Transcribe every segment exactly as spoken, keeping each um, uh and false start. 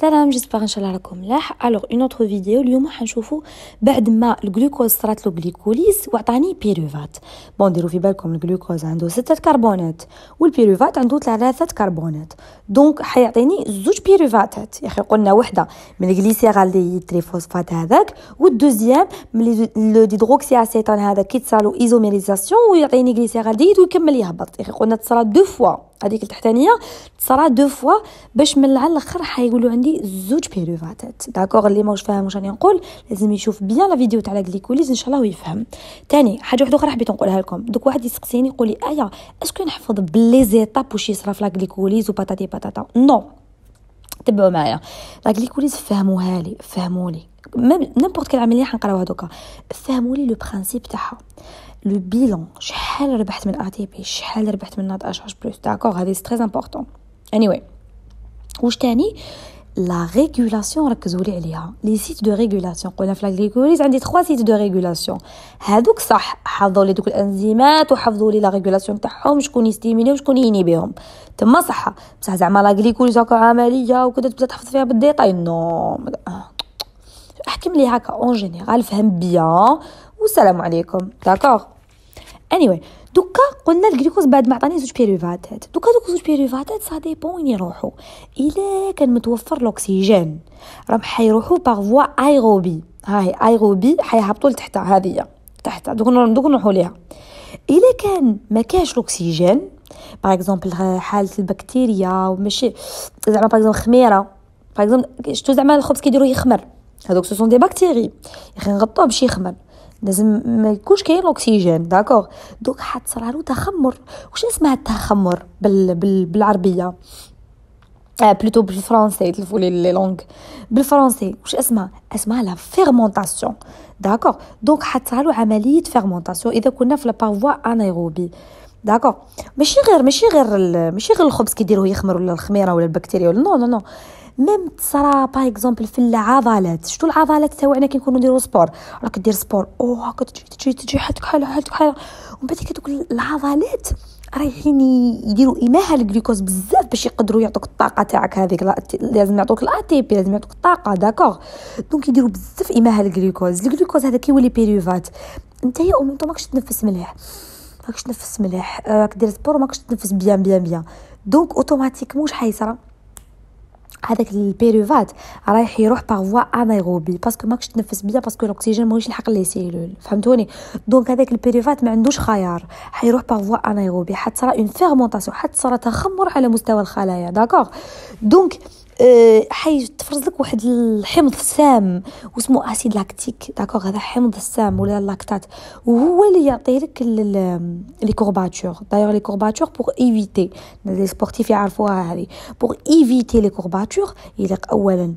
سلام، جيسبر ان شاء الله راكم ملاح. الوغ اون اوتر فيديو اليوم حنشوفوا بعد ما الجلوكوز صرات له غليكوليز وعطاني بيروفات. بون ديروا في بالكم الجلوكوز عنده ستة كربونات والبيروفات عنده ثلاثة كربونات، دونك حيعطيني زوج بيروفاتات. يا اخي قلنا وحده من الجليسيرالديد تريفوسفات هذاك، والدوزيام من لو ديدروكسي اسيتون هذا كي تصالو ايزوميريزاسيون ويعطيني جليسيرالديد ويكمل يهبط. يا اخي قلنا تصرا دو فوا هذيك التحتانيه تصرا دو فوا باش من على الاخر حيقولوا عندي زوج بيروفاتات. داكوغ اللي ماهوش فاهم واش راني نقول لازم يشوف بيان لا فيديو تاع الجليكوليز ان شاء الله ويفهم. ثاني حاجه واحده اخرى حبيت نقولها لكم، دوك واحد يسقسيني يقول لي ايا اسكو نحفظ بلي زيتاب واش يصرا في الجليكوليز وباتاتي باتاتا. نو، تبعوا معايا لا جليكوليز فهموها لي فهموا لي نيمبورط كل عمليه حنقراوها دوكا، فهموا لي لو برينسيپ تاعها، لو بيلون، شحال ربحت من اتي بي، شحال ربحت من ناض اش اش بلس. داكوغ هذه تري امبورطون. اني anyway. واش تاني لا ريغولاسيون ركزوا لي عليها، لي سيت دو ريغولاسيون. قلنا في لاغليكوليز عندي ثلاثة سيت دو ريغولاسيون، هذوك صح حفظوا لي دوك الانزيمات وحفظوا لي لا ريغولاسيون تاعهم، شكون يستيميني وشكون ينيبيهم تما صح. بصح زعما لاغليكوليز هكا عمليه وكذا تبدا تحفظ فيها بالديتاي نو. احكم لي هكا اون جينيرال فهم بيان والسلام عليكم. داكوغ anyway. دوكا قلنا الجلوكوز بعد ما عطاني زوج بيروفاتات، دوكا دوك زوج بيروفاتات سا ديبون وين يروحوا. الا كان متوفر الاكسجين راهم حيروحوا باغ فوا ايروبي، هاي ايروبي حيهبطوا لتحت، هذه تحت دوك دوك نروحوا ليها. الا كان ما كاش الاكسجين باغ اكزومبل حاله البكتيريا وماشي زعما باغ اكزومبل خميره، باغ اكزومبل شتو زعما الخبز كيديروا يخمر، هذوك سو سون دي بكتيري، يا اخي نغطوه باش يخمر لازم ما يكونش كاين الاكسجين. داكوغ دوك حتصرالو تخمر. واش اسمها التخمر بال... بال... بالعربيه اه بلوتو بالفرنسي تلفوا لي لي لونغ بالفرنسي واش اسمها اسمها لا فيرمونطاسيون. داكوغ دونك حتصرالو عمليه فيرمونطاسيون اذا كنا في لابارفوا انايروبي. داكوغ ماشي غير ماشي غير ال... ماشي غير الخبز كيديروه يخمر ولا الخميره ولا البكتيريا ولا نو نو نو ميم تصرا باغ اكزومبل في العضلات. شتو العضلات تاعنا كي نكونوا نديروا سبور، راك دير سبور او هكا تجي تجي تجي حالتك حاله حالتك حاله ومن بعد كدوك العضلات رايحين يديروا ايماها الجلوكوز بزاف باش يقدروا يعطوك الطاقه تاعك هذيك. لازم يعطوك الاي تي بي، لازم يعطوك الطاقه. داكوغ دونك يديروا بزاف ايماها الجلوكوز. الجلوكوز هذا كيولي بيروفات. نتايا او انت ماكش تنفس مليح، ماكش تنفس مليح، راك دير سبور وماكش تنفس بيان بيان بيان، دونك اوتوماتيكمون واش حيصرى هذاك البيروفات رايح يروح باغ فوا انايروبي باسكو ماكش تنفس بيان، باسكو الاكسجين ماهوش يلحق لي سيلول، فهمتوني؟ دونك هذاك البيروفات ما عندوش خيار، حيروح باغ فوا انايروبي، حتصرى اون فيرمونطاسيون، حتصرى تخمر على مستوى الخلايا. داكوغ دونك أه حي تفرز لك واحد الحمض سام واسمه اسيد لاكتيك. داكوغ هذا حمض السام ولا اللاكتات وهو اللي يعطي لك لي كورباتور. دايوغ لي كورباتور بور ايفيتي لي سبورتيف يعرفوها هذه، بور ايفيتي لي كورباتور يليق اولا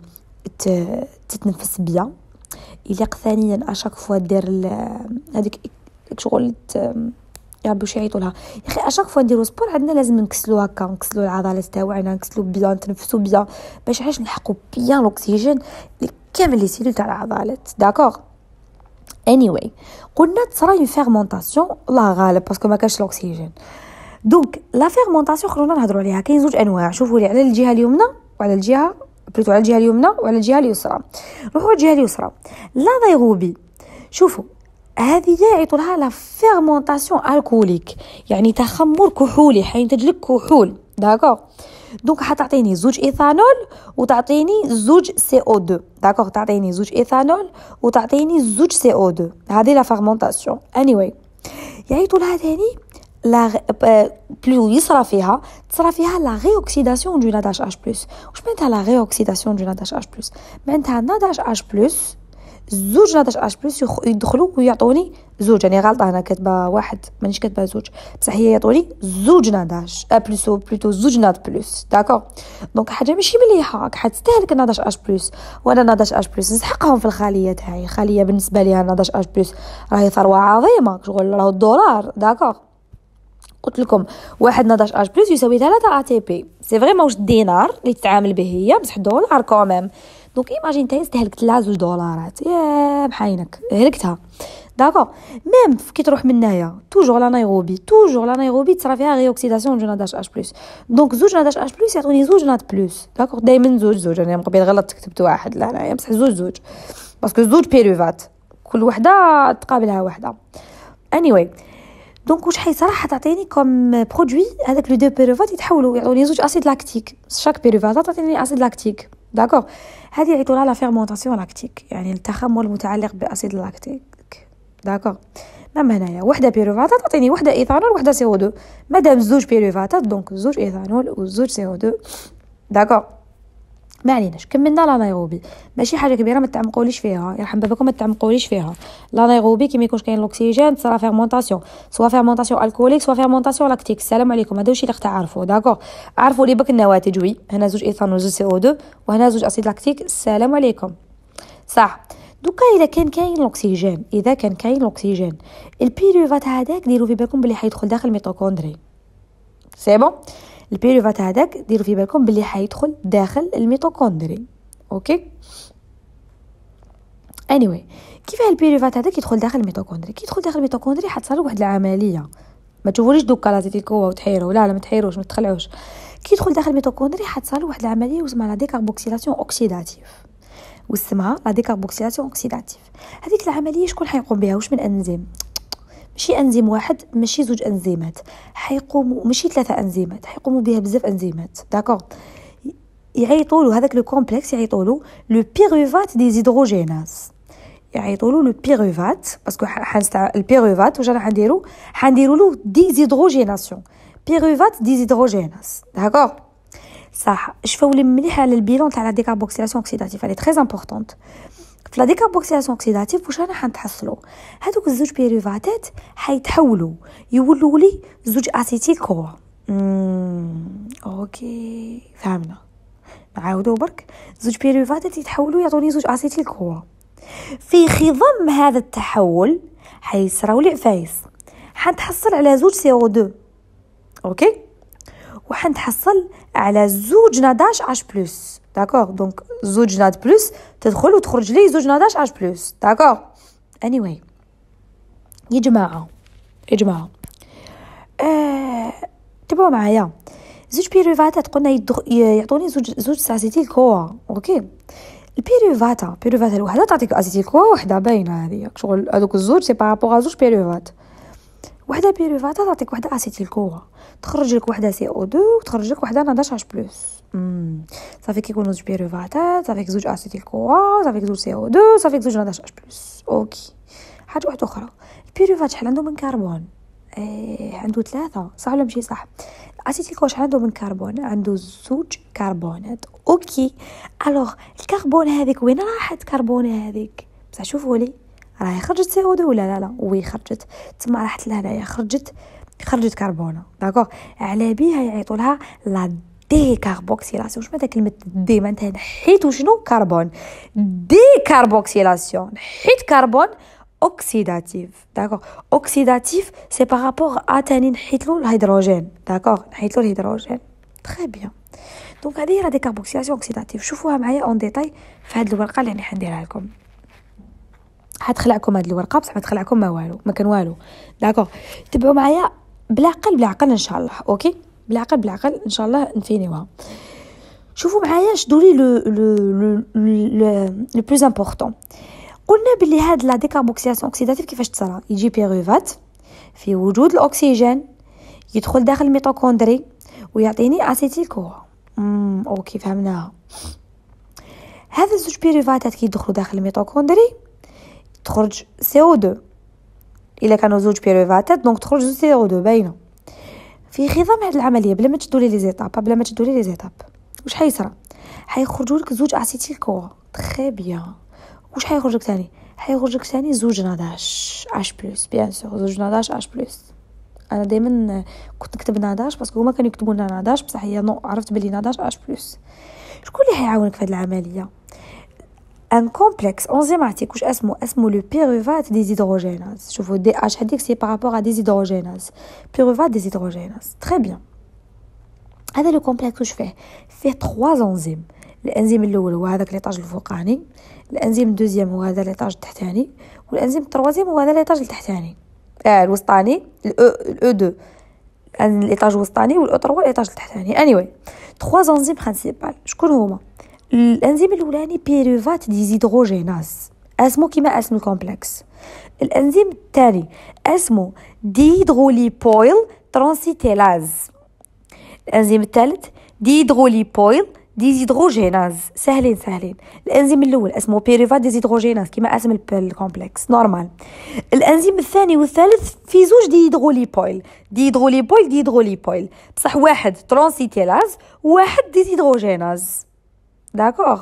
تتنفس بيان، يليق ثانيا اشاك فوا دير هذيك شغل يا ربي واش يعيطوا لها يا اخي اشاك فوا نديرو سبور عندنا لازم نكسلو هكا، نكسلو العضلات تاعنا، نكسلو بيان، نتنفسو بيان باش علاش نلحقوا بيان الاكسجين لكامل لي سيلول تاع العضلات. داكوغ anyway قلنا تصرا اون فيرمونطاسيون الله غالب باسكو ما كاش الاكسجين. دونك لا فيرمونطاسيون خلونا نهضروا عليها. كاين زوج انواع، شوفوا لي على الجهه اليمنى وعلى الجهه بلوتو على الجهه اليمنى وعلى الجهه اليسرى. نروحوا الجهه اليسرى لانايروبي. شوفوا هذه يعيطوا لها لا فيرمونطاسيون الكوليك، يعني تخمر كحولي، حينتج لك كحول. داكوغ دونك حتعطيني زوج ايثانول وتعطيني زوج سي او اثنين. داكوغ تعطيني زوج ايثانول وتعطيني زوج سي او اثنين، هذه لا فيرمونطاسيون. اني anyway. يعيطوا لها ثاني لا بلو يصرى فيها تصرى فيها لا ريوكسيداسيون دو ناداش اش بلس. واش معناتها لا ريوكسيداسيون دو ناداش اش بلس؟ معناتها ناداش اش بلس زوج ناداش اش بلس يدخلوا ويعطوني زوج، يعني غلطه انا كاتبه واحد مانيش كاتبه زوج بصح هي يعطوني زوج ناداش ا بلس او بلوتو زوج ناد بلس. داكوغ دونك حاجه ماشي مليحه، حتستهلك ناداش اش بلس وانا ناداش اش بلس نسحقهم في الخليه تاعي. خليه بالنسبه ليها ناداش اش بلس راهي ثروه عظيمه، شغل راهو الدولار. داكوغ قلت لكم واحد ناداش اش بلس يساوي ثلاثة ا تي بي، سي فري ماهوش الدينار اللي تتعامل به هي بصح دولار كوميم. دونك ايماجين نتايا استهلكت لها زوج دولارات، يا بحينك هلكتها. داكوغ. ميم كي تروح من هنايا توجور لانايروبي توجور لانايروبي تصرا فيها ري اوكسيداسيون جوج ناض اش بلس، دونك زوج ناض اش بلس يعطوني زوج ناض بلس. داكوغ دائما زوج زوج، انا قبيل غلطت كتبت واحد، لا لا بصح زوج زوج باسكو زوج بيروفات كل وحده تقابلها وحده. anyway دونك واش حيصرا حتعطيني كوم برودوي هذاك لو دو بيروفات يتحولوا يعطوني زوج اسيد لاكتيك، شاك بيروفات تعطيني اسيد لاكتيك. داكوغ هذه يعيطوا لها لا فيرمونطاسيون لاكتيك، يعني التخمر المتعلق باسيد لاكتيك. داكوغ مام هنايا وحده بيروفات تعطيني وحده ايثانول وحده سي او اثنين، مادام زوج بيروفات دونك زوج ايثانول وزوج سي او اثنين. داكوغ ما عليناش. كملنا لانايروبي، ماشي حاجه كبيره ما تعمقوليش فيها، يرحم بابكم ما تعمقوليش فيها. لانايروبي كي ما يكونش كاين الاكسجين تصرا فيرمونطاسيون، سوا فيرمونطاسيون الكوليك سوا فيرمونطاسيون لاكتيك. السلام عليكم، هذا واش اللي تعرفوا. داكوغ عرفوا لي بك النواتج. وي هنا زوج ايثانول زوج سي او اثنين وهنا زوج اسيد لاكتيك. السلام عليكم صح. دوكا اذا كان كاين الاكسجين اذا كان كاين الاكسجين البيروفات هذاك ديروا في بالكم بلي حيدخل داخل الميتوكوندري. سي بون البيروفات هذاك ديروا في بالكم بلي حيدخل داخل الميتوكوندري. اوكي anyway كيفاه البيروفات هذاك يدخل داخل الميتوكوندري؟ كي يدخل داخل الميتوكوندري حتصير واحد العمليه، ما تشوفوليش دوكا لازم تكوا وتحيروا، لا لا ما تحيروش ما تخلعوش. كي يدخل داخل الميتوكوندري حتصير واحد العمليه اسمها لا ديكاربوكسيلاسيون اوكسيداتيف، واسمها لا ديكاربوكسيلاسيون اوكسيداتيف. هذيك العمليه شكون حيقوم بها؟ واش من انزيم؟ ماشي انزيم واحد، ماشي زوج انزيمات، حيقوموا ماشي ثلاثه انزيمات، حيقوموا بها بزاف انزيمات. داكوغ يعيطوا له هذاك لو كومبلكس يعيطوا له لو بيروفات ديزيدروجيناز، يعيطوا له لو بيروفات باسكو حنستع البيروفات واش راح نديرو؟ حنديروا له ديزيدروجيناسيون، بيروفات ديزيدروجيناز. داكوغ صح. شفاو لي مليح على البيلون تاع لا ديكاربوكسيلاسيون اوكسيداتيف، هي تري امبورطونت. في لا ديكاربوكسيلاسيون اوكسيداتيف واش رانا حنتحصلوا؟ هذوك الزوج بيروفاتات حيتحولوا يولوا لي زوج اسيتيل كوا. امم اوكي فهمنا. نعاودو برك، زوج بيروفاتات يتحولوا يعطوني زوج اسيتيل كوا. في خضم هذا التحول حيصراو لي عفايس، حنتحصل على زوج سي او اثنين. اوكي وحنتحصل على زوج ناداش اش بلس. داكوغ دونك زوج ناد بلس تدخل وتخرج لي زوج ناداش اش بلس. داكوغ anyway يا جماعه يا جماعه آه... تبعوا معايا. زوج بيروفاتات قلنا يدخ... يعطوني زوج زوج اسيتيل كوا. اوكي البيروفاتا بيروفاتا الوحده تعطيك اسيتيل كوا وحده باينه، هذه شغل هذوك الزوج سي بارابور زوج بيروفات. وحده بيروفاتا تعطيك وحده اسيتيل كوا، تخرج لك وحده سي او اثنين وتخرج لك وحده ناداش اش بلس. امم صافي كيكونوا زوج بيروفاتات صافي زوج اسيتيل كوا صافي زوج سي او اثنين صافي زوج ناداش اش بلس. اوكي حاجه واحده اخرى، البيروفات شحال عنده من كربون؟ ايه عنده ثلاثه صح ولا ماشي صح؟ اسيتيل كوا شحال عنده من كربون؟ عنده زوج كربونات. اوكي الوغ الكربون هذيك وين راحت كربون هذيك؟ بصح شوفوا لي راهي خرجت سي او اثنين ولا لا لا؟ وي خرجت تما راحت لهنايا خرجت خرجت كربونه. داكوغ على بيها يعيطوا لها لا ديكاربوكسيلاسيون. واش معناتها كلمه دي؟ معناتها نحيت شنو؟ كربون. ديكاربوكسيلاسيون نحيت كربون اوكسيداتيف. داكوغ اوكسيداتيف سي بارابور ا تاني نحيت له الهيدروجين. داكوغ نحيت له الهيدروجين. تري بيان. دونك هذه هي لا ديكاربوكسيلاسيون اوكسيداتيف. شوفوها معايا اون ديتاي في هذه الورقه اللي حنديرها لكم. حتخلعكم هذه الورقه بصح ما تخلعكم ما والو ما كان والو. داكوغ تبعوا معايا بالعقل بالعقل ان شاء الله. اوكي بالعقل بالعقل ان شاء الله نفينيوها. شوفوا معايا شدوا لي لو لو لو لو بلوز امبورطون. قلنا بلي هاد لا ديكاربوكسيلاسيون اوكسيداتيف كيفاش تصرا؟ يجي بيروفات في وجود الاكسجين يدخل داخل الميتوكوندري ويعطيني اسيتيل كوا. امم اوكي فهمناها. هذا الزوج بيروفاتات كي يدخلوا داخل الميتوكوندري تخرج سي او اثنين. الا كانوا زوج بيروفاتات دونك تخرج زوج سي او اثنين باينه. في خضم هذه العمليه بلا ما تشدوا لي لي زيتاب بلا ما تشدوا لي لي زيتاب واش حيصرى؟ حيخرجوا لك زوج اسيتيل كوا. تري بيان. واش حيخرج لك ثاني؟ حيخرج لك ثاني زوج ناداش اش بلس. بيان سور زوج ناداش اش بلس. انا دائما كنت نكتب ناداش باسكو هما كانوا يكتبوا لنا ناداش بصح هي نو عرفت بلي ناداش اش بلس. شكون اللي حيعاونك في هذه العمليه؟ ان كومبلكس انزيماتيك واش اسمه؟ اسمه لو بيروفات ديزيدروجيناز. شوفوا دي اش هذيك سي بارابور ا ديزيدروجيناز. بيروفات ديزيدروجيناز. تري بيان. هذا لو كومبلكس واش فيه؟ فيه ثلاثة انزيم. الانزيم الاول هو هذاك ليطاج الفوقاني، الانزيم الدوزيام هو هذا ليطاج التحتاني، والانزيم التروازيام هو هذا ليطاج التحتاني اه الوسطاني الاو الاو دو ليطاج الوسطاني، والاو ثلاثة ليطاج التحتاني. اني ثلاث انزيم برينسيبال شكون هما؟ الانزيم الاولاني بيروفات ديزيدروجيناز اسمو كيما اسم الكومبلكس. الانزيم الثاني اسمه ديهيدروليبويل ترانسيتيلاز. الانزيم الثالث ديهيدروليبويل ديزيدروجيناز. سهلين سهلين. الانزيم الاول اسمه بيروفات ديزيدروجيناز كيما اسم الكومبلكس نورمال. الانزيم الثاني والثالث في زوج ديهيدروليبويل ديهيدروليبويل ديهيدروليبويل بصح واحد ترانسيتيلاز وواحد ديزيدروجيناز. داكوغ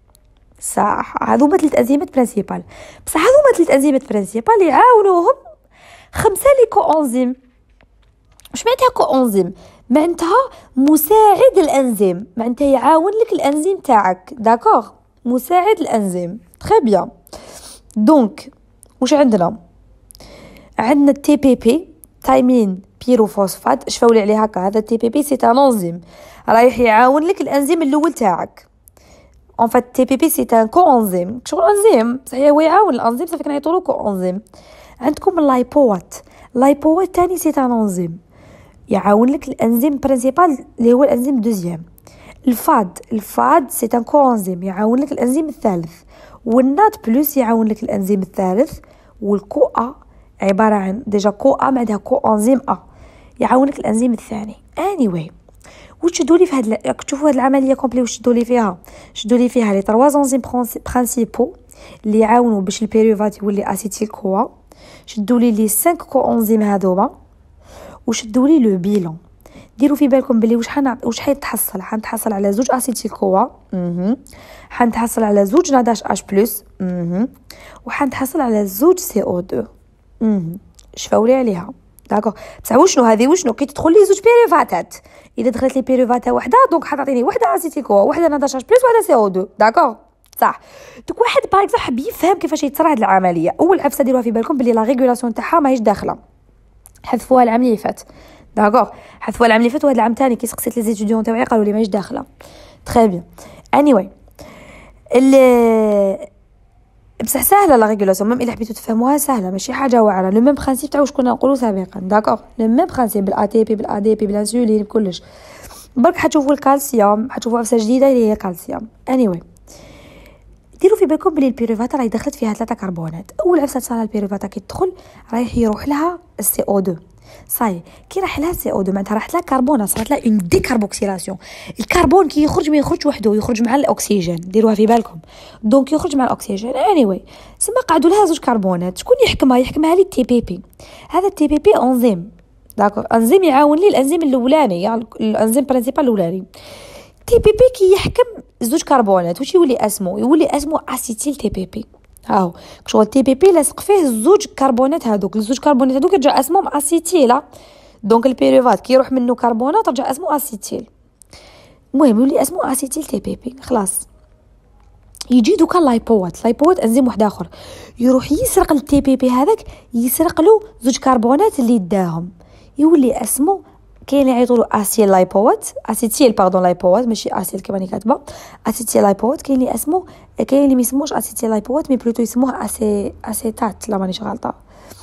صح. هذوما ثلاث انزيمات برينسيبال، بصح هذوما ثلاث انزيمات برينسيبال يعاونوهم خمسه لي كو انزيم. واش معناتها كو انزيم؟ معناتها مساعد الانزيم، معناتها يعاون لك الانزيم تاعك. داكوغ مساعد الانزيم تري بيان. دونك واش عندنا؟ عندنا التي بي بي تايمين بيروفوسفات. شفاو لي عليه هكا، هذا التي بي بي سي ان انزيم رايح يعاون لك الانزيم الاول تاعك. en fait T P P c'est un coenzyme شغل انزيم صحيح هو يعاون الانزيم صافي كنعيطولو كوانزيم. عندكم اللايبوات، اللايبوات تاني سي ان انزيم يعاون لك الانزيم برينسيبال اللي هو الانزيم دوزيام. الفاد، الفاد سي ان كوانزيم يعاون لك الانزيم الثالث. والنات بلس يعاون لك الانزيم الثالث. والكو ا عباره عن ديجا كو ا بعدها كو انزيم ا يعاون لك الانزيم الثاني. anyway واش شدوا لي في هاد راك تشوفوا هاد العمليه كومبلي واش شدوا لي فيها؟ شدوا لي فيها لي تروا انزيم برينسيبو اللي يعاونوا باش البيروفات يولي اسيتيل كوا. شدوا لي لي خمسة كو انزيم هذوما وشدوا لي لو بيلون. ديروا في بالكم بلي واش حنا واش حيتحصل؟ حنتحصل على زوج اسيتيل كوا اها حنتحصل على زوج ناداش اش بلس اها وحنتحصل على زوج سي او اثنين اها شفاو لي عليها. داكوغ بصح وشنو هذه وشنو كي تدخل لي زوج بيروفاتات؟ اذا دخلت لي بيروفاتا وحده دونك حتعطيني وحده اسيتيل كوا وحده ناداش اش بلس وحده سي او اثنين. داكوغ صح. دوك واحد باغ اكزومبل حاب يفهم كيفاش يتصرى هاد العمليه. اول عفسه ديروها في بالكم بلي لا ريغولاسيون تاعها ماهيش داخله، حذفوها العام اللي فات. داكوغ حذفوها العام اللي فات وهاد العام ثاني كي سقسيت لي زيتيديون تاعي قالوا لي ماهيش داخله. تري بيان. اني واي ال بصح سهله لا ريغولاسيون ميم الا حبيتو تفهموها سهله ماشي حاجه واعره. لو ميم برينسيپ تاع واش كنا نقولوا سابقا. داكوغ لو ميم برينسيپ بالاي تي بي بالاي دي بي بالانسولين بكلش. برك حتشوفوا الكالسيوم حتشوفوا عفسه جديده اللي هي الكالسيوم. اني واي ديروا في بالكم بلي البيروفات راهي دخلت فيها ثلاثه كربونات. اول عفسه تصرى البيروفات كي تدخل رايح يروح لها السي او اثنين. صاي كي راح لها السي او اثنين معناتها راحت لها كربونه صارت لها اون ديكاربوكسيلاسيون. الكربون كي يخرج ما يخرجش وحده يخرج مع الاكسجين. ديروها في بالكم دونك يخرج مع الاكسجين. اني واي سما قعدوا لها زوج كربونات. شكون يحكمها؟ يحكمها لي التي بي بي. هذا التي بي بي انزيم. داكور انزيم يعاون لي الانزيم الاولاني يعني الانزيم برينسيبال الاولاني. تي بي بي كي يحكم زوج كربونات واش يولي اسمه؟ يولي اسمه اسيتيل تي بي بي. هاو شغل تي بي بي لاصق فيه زوج كربونات هذوك الزوج كربونات هذوك يرجع اسمهم اسيتيل. دونك البيروفات كي يروح منه كربونات ترجع اسمه اسيتيل. المهم يولي اسمه اسيتيل تي بي بي. خلاص يجي دوكا لايبوات. لايبوات انزيم واحد اخر يروح يسرق التي بي بي هذاك يسرق له زوج كربونات اللي داهم يولي اسمه كاين اللي يعيطولو اسيل لايبوات اسيتيل باردون لايبوات ماشي اسيل كما راني كاتبه اسيتيل لايبوات. كاين اللي اسمه كاين اللي ما يسموش اسيتيل لايبوات مي بلوتو يسموه اسي اسيتات لا مانيش غلطه.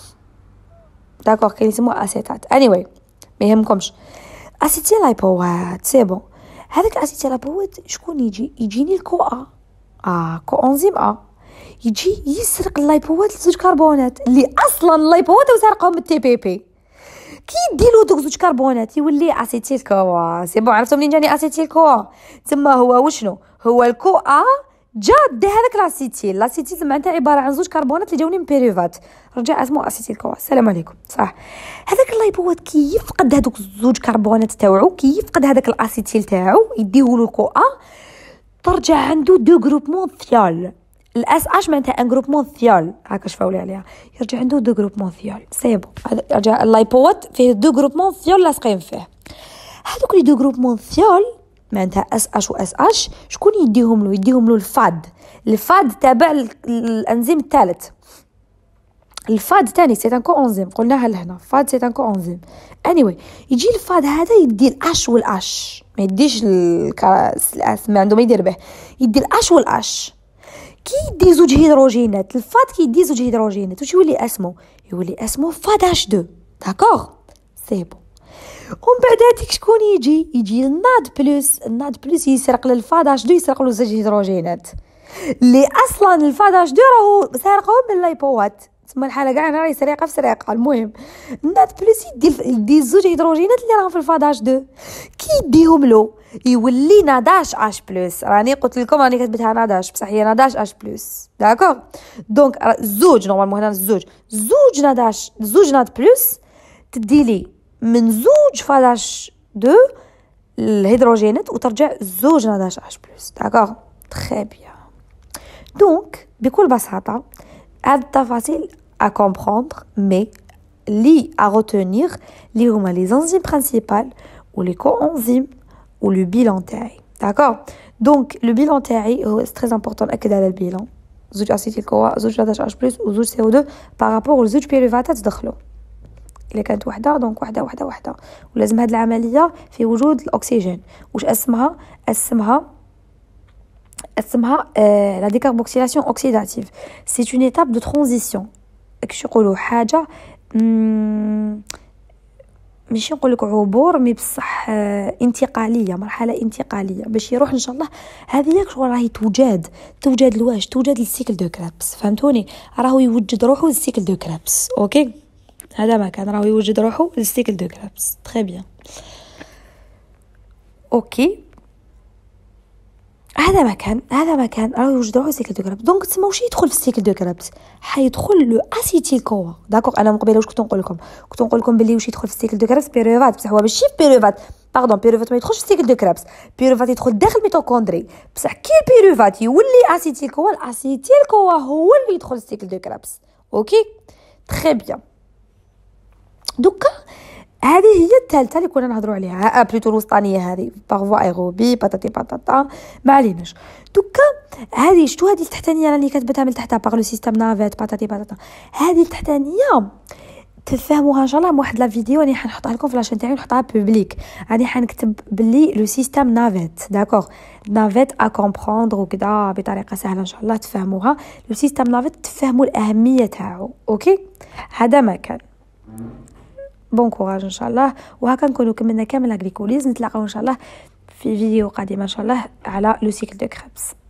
داكوغ كاين اللي يسموه اسيتات. اني واي ما يهمكمش اسيتيل لايبوات سي بون. هذاك اسيتيل لايبوات شكون يجي؟ يجيني الكو ا اه كو انزيم ا يجي يسرق اللايبوات لزوج كربونات اللي اصلا اللايبوات وسرقهم التي بي بي. كي يديلو دوك زوج كربونات يولي اسيتيل كوا. سي بون عرفتوا منين جاني اسيتيل كوا؟ تما هو وشنو هو الكو ا جا دا هذاك لاسيتيل. لاسيتيل معناتها عباره عن زوج كربونات اللي جاوني من بيروفات رجع اسمه اسيتيل كوا. السلام عليكم. صح هذاك اللايبوات كي يفقد هذوك زوج كربونات تاوعو كي يفقد هذاك الاسيتيل تاعو يديهولو الكو ا ترجع عنده دو غروبمون ثيال. الاس اش معناتها ان غروبمون ثيال هكا شفاولي عليها يرجع عنده دو غروبمون ثيال. سي بون رجع اللايبوات فيه دو غروبمون ثيال لاصقين فيه. هذوك لي دو غروبمون ثيال معناتها اس اش و اس اش شكون يديهم له؟ يديهم له الفاد. الفاد تابع الانزيم الثالث. الفاد تاني سي ان كو انزيم، قلناها لهنا فاد سي ان كو انزيم. anyway يجي الفاد هذا يدي الاش والاش، ما يديش الكاس ما عنده ما يدير به، يدي الاش والاش. كي يدي زوج هيدروجينات الفاد كي يدي زوج هيدروجينات واش يولي اسمه؟ يولي اسمه فاد اش اثنين. داكوغ سي بون. ومن بعد هذيك شكون يجي؟ يجي الناد بلس. الناد بلس يسرق للفاد اش اثنين، يسرق له زوج هيدروجينات اللي اصلا الفاد اش اثنين راهو سارقهم من لايبوات، تسمى الحاله كاع راهي سرقه في سرقه. المهم الناد بلس يدي يدي زوج هيدروجينات اللي راهم في الفاد اش اثنين، كي يديهم له يولي ناداش اش بلس. راني قلت لكم راني كتبتها ناداش بصح هي ناداش اش بلس. داكوغ دونك زوج نورمالمون هنا الزوج زوج ناداش زوج ناد بلس تدي لي من زوج فاد اش اثنين الهيدروجينات وترجع زوج ناداش اش بلس. داكوغ تري بيان. دونك بكل بساطه هاد التفاصيل à comprendre mais li à retenir li هما les enzymes principales ou les coenzymes ou le bilan تاعي. d'accord donc le bilan تاعي هو très important نأكد على البيلان زوج اسيتيل كوا زوج ناداش اش بلس وزوج سي او اثنين بارابور لزوج بيروفاتات دخلوا. الا كانت وحده دونك وحده وحده وحده ولازم هاد العمليه في وجود الاكسجين. واش اسمها؟ اسمها اسمها euh, la décarboxylation oxydative. c'est une étape de transition. كش يقولوا حاجه ماشي نقول لك عبور مي بصح انتقاليه، مرحله انتقاليه باش يروح ان شاء الله. هذه ياك شغل راهي توجد توجد لواش توجد للسيكل دو كرابس، فهمتوني؟ راهو يوجد روحو للسيكل دو كرابس. اوكي هذا ما كان راهو يوجد روحو للسيكل دو كرابس. تري بيان. اوكي هذا مكان هذا مكان راهو يوجد روحو السيكل دو كرابس. دونك تسمى واش يدخل في السيكل دو كرابس؟ حيدخل لو اسيتيل كوا. داكوغ انا من قبيله واش كنت نقول لكم؟ كنت نقول لكم بلي واش يدخل في السيكل دو كرابس؟ بيروفات. بصح هو ماشي بيروفات، باردون بيروفات ما يدخلش في السيكل دو كرابس، بيروفات يدخل داخل الميتوكوندري. بصح كي البيروفات يولي اسيتيل كوا، الاسيتيل كوا هو اللي يدخل السيكل دو كرابس. اوكي تري بيان. دوكا هذه هي الثالثه اللي كنا نهضروا عليها، بلوتو الوسطانيه هذه بارفوا ايروبي باتاتي باتاتا ما عليناش. دوكا هذه شتو هذه التحتانيه راني كاتبتها من تحتها باغ لو سيستيم نافيت باتاتي باتاتا. هذه التحتانيه تفهموها ان شاء الله من واحد لا فيديو راني حنحطها لكم في لاشين تاعي ونحطها بوبليك. راني حنكتب بلي لو سيستيم نافيت. داكوغ نافيت ا كومبروندر وكذا بطريقه سهله ان شاء الله تفهموها. لو سيستيم نافيت تفهموا الاهميه تاعو. اوكي هذا ما كان. بون كوراج ان شاء الله. وهكا نكونوا كملنا كامل لاغليكوليز. نتلاقاو ان شاء الله في فيديو قادم ان شاء الله على لو سيكل دو كريبس.